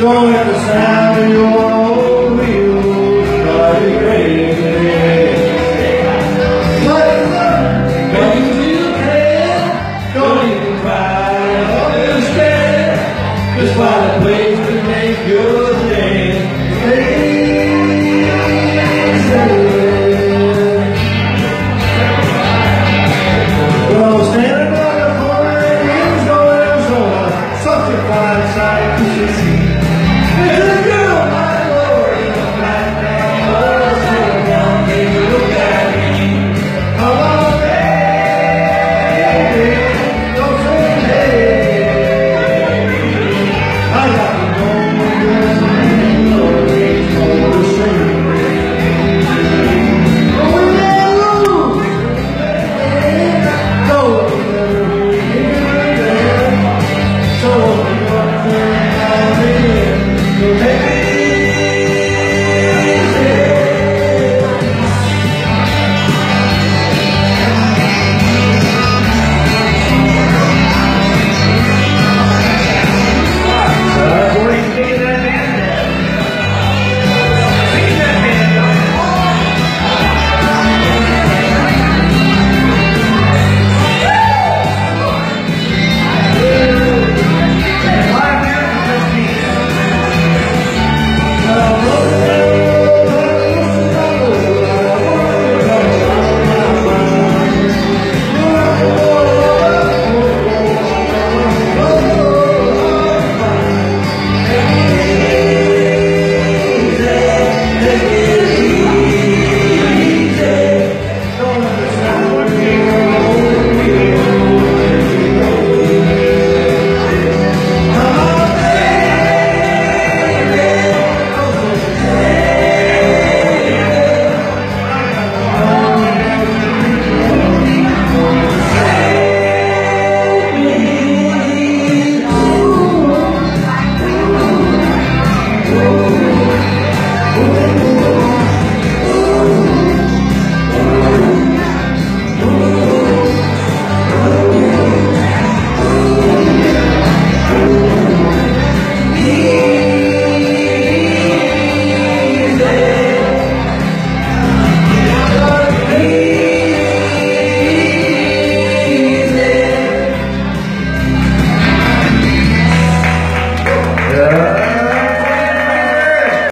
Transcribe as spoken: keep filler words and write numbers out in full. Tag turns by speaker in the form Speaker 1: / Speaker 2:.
Speaker 1: Don't let the sound of your old wheels drive you crazy. But don't you feel bad? Don't even cry or despair. Just find a place to make your day. Well, standing on the corner in Noelle-O-Vision, such a fine sight to see.